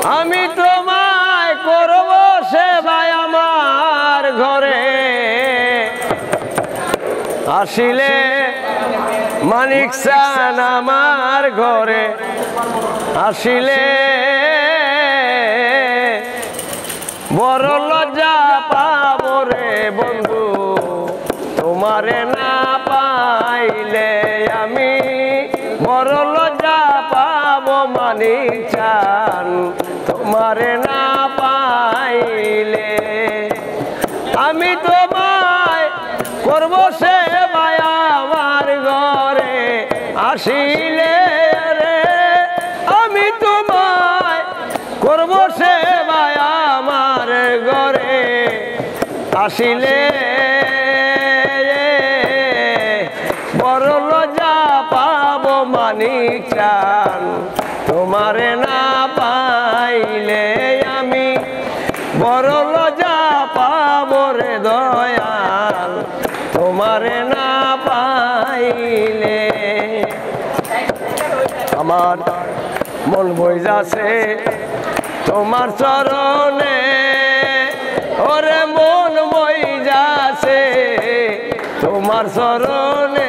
আমি তোমায় করব সেবায় আমার ঘরে আসিলে মানিক চান আমার ঘরে আসিলে বড় লজ্জা পাবো রে বন্ধু তোমারে না পাইলে আমি বড় লজ্জা পাবো মানিক চান তোমারে না পাইলে আমি তোমায় করব সেবায় আমার ঘরে আসিলে রে আমি তোমায় করব সেবায় আমার ঘরে আসিলে বড় লজ্জা পাবো মানিক চান তোমারে না পাইলে আমি বড় লজ্জা পাবো রে দয়াল তোমারে না পাইলে আমার মন বই যাচ্ছে তোমার চরণে ওরে মন বই যাচ্ছে তোমার চরণে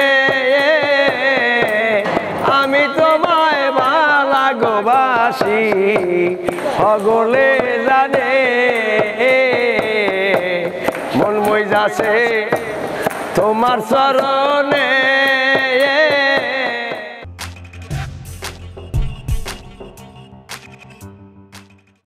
আমি তোমায় ভালোবাসি সকলে জানে মন বই যাচ্ছে তোমার চরণে